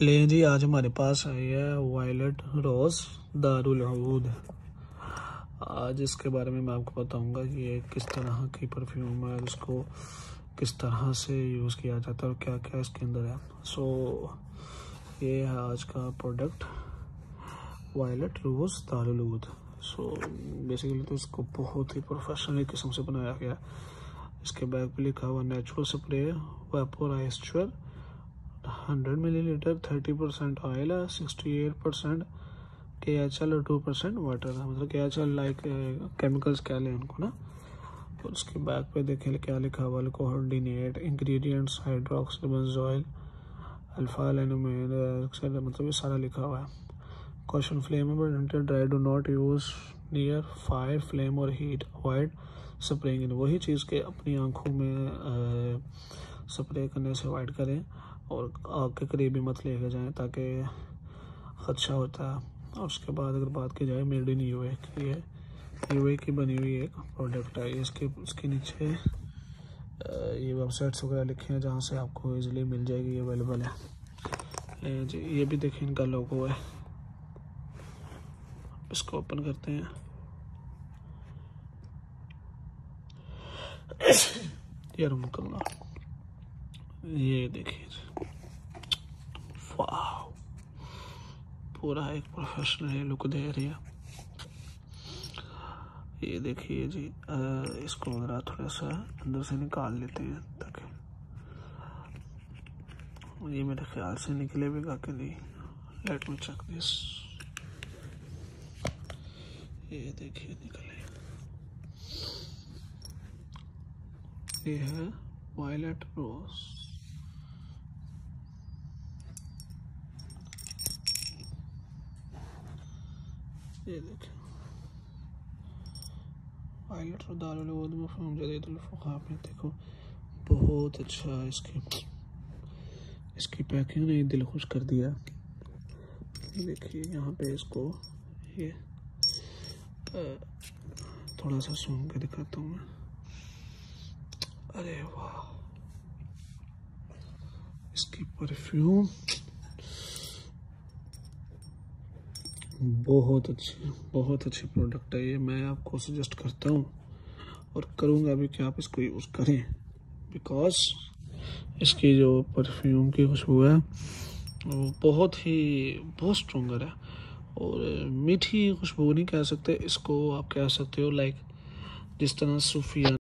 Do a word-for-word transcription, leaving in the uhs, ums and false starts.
ले जी, आज हमारे पास आई है वायलेट रोज़ दारुल उद। आज इसके बारे में मैं आपको बताऊंगा कि ये किस तरह की परफ्यूम है, इसको किस तरह से यूज़ किया जाता है और क्या क्या इसके अंदर है। सो so, ये है आज का प्रोडक्ट वायलेट रोज़ दारुल उद। सो बेसिकली तो इसको बहुत ही प्रोफेशनल किस्म से बनाया गया। इसके बैग पे लिखा हुआ natural spray vaporizer hundred millilitre, thirty percent oil है, सिक्सटी एट परसेंट के एच एल और टू परसेंट वाटर है। मतलब के एच एल लाइक केमिकल्स क्या लें उनको ना। और उसके बैक पे देखें क्या लिखा हुआ, coordinate ingredients hydroxy benzoyl alpha लैनुमेन, मतलब ये सारा लिखा हुआ है। Caution flammable dry, do not use near fire flame और हीट, अवॉइड स्प्रेइंग इन। वही चीज़ के अपनी आंखों में स्प्रे करने से अवॉइड करें और आग के करीब भी मत लेके जाएं ताकि ख़दशा होता है। और उसके बाद अगर बात की जाए मेड इन यूए की, ये यूए की बनी हुई एक प्रोडक्ट है। इसके इसके नीचे ये वेबसाइट्स वगैरह लिखे हैं जहाँ से आपको इजीली मिल जाएगी, ये अवेलेबल है जी। ये भी देखें इनका लोगो है। इसको ओपन करते हैं। यार मुकल्ला, ये देखिए, वाह, पूरा एक प्रोफेशनल लुक दे रही है। ये देखिए जी, आ, इसको जरा थोड़ा सा अंदर से निकाल लेते हैं ताकि ये मेरे ख्याल से निकले भी का कि नहीं। Let me check this. ये देखिए निकले। ये है वायलेट रोज। ये देखिए वायलेट और दारुल उद मफ़हूम जदीदुल फ़ुक़हा में देखो, बहुत अच्छा इसकी इसकी पैकिंग ने दिल खुश कर दिया। देखिए यहाँ पे इसको ये थोड़ा सा सूंघ के दिखाता हूँ मैं। अरे वाह, इसकी परफ्यूम बहुत अच्छी बहुत अच्छी प्रोडक्ट है। ये मैं आपको सजेस्ट करता हूँ और करूँगा भी कि आप इसको यूज़ करें, बिकॉज इसकी जो परफ्यूम की खुशबू है वो बहुत ही बहुत स्ट्रॉन्गर है और मीठी खुशबू नहीं कह सकते इसको, आप कह सकते हो लाइक जिस तरह सूफिया